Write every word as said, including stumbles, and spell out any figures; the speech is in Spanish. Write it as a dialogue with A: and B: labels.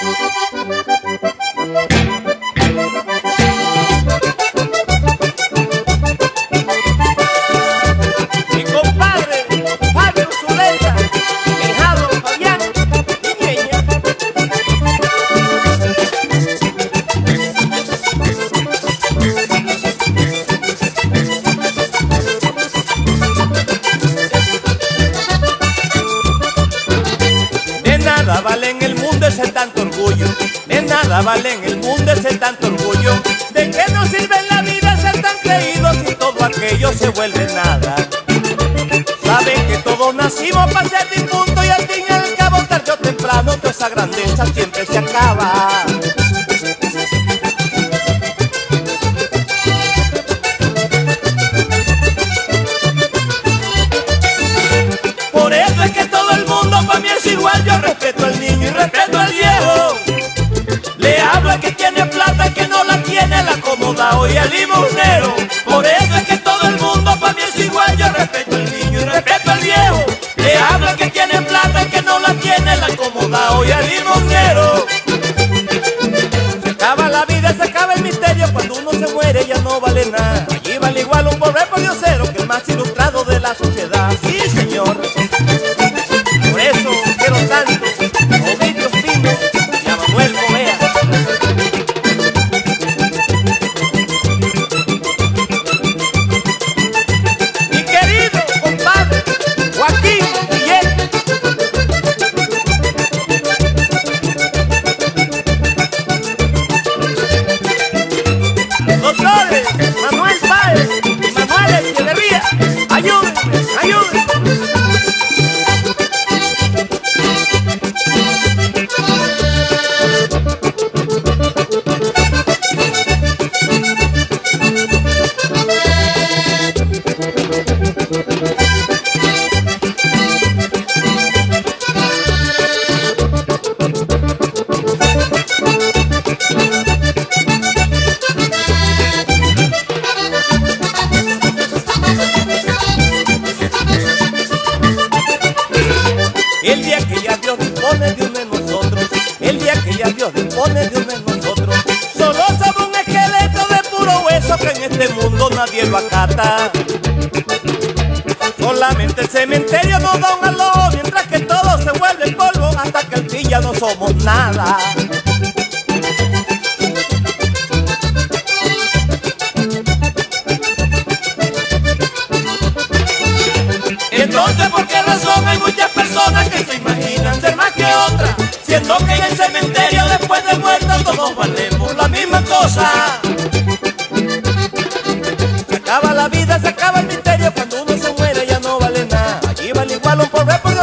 A: De nada vale en el mundo ese tanto orgullo, de nada vale en el mundo ese tanto orgullo. ¿De qué nos sirve en la vida ser tan creídos si todo aquello se vuelve nada? Saben que todos nacimos para ser difuntos y al fin y al cabo tarde o temprano toda esa grandeza siempre se acaba. Por eso es que todo el mundo para mí es igual. Yo respeto al niño y respeto al viejo. Le hablo al que tiene plata, que no la tiene, el acomodado y el limosnero. Por eso es que todo el mundo para mí es igual. Yo respeto al niño y respeto al viejo. Le hablo al que tiene plata, que no la tiene, el acomodado y el limosnero. Se acaba la vida, se acaba el misterio. Cuando uno se muere ya no vale nada. Allí vale igual un pobre pordiosero que el más ilustrado de la sociedad. Sí, señor. Por eso quiero tanto Ovidio Pino y a Manuel Gobea. Mi querido compadre Joaquín Guillén. Doctores Manuel Páez y Manuel Echeverría, ayúdenme, ayúdenme. El día que ya Dios dispone de uno de nosotros, el día que ya Dios dispone de uno de nosotros, solo somos un esqueleto de puro hueso que en este mundo nadie lo acata. Solamente el cementerio nos da un aló, mientras que todo se vuelve polvo, hasta que al fin ya no somos nada. Entonces, ¿por qué razón hay muchas personas que se imaginan ser más que otras? Siendo que en el cementerio después de muertos todos valemos la misma cosa. Se acaba la vida, se acaba el misterio, cuando uno se muere ya no vale nada. Allí vale igual un pobre por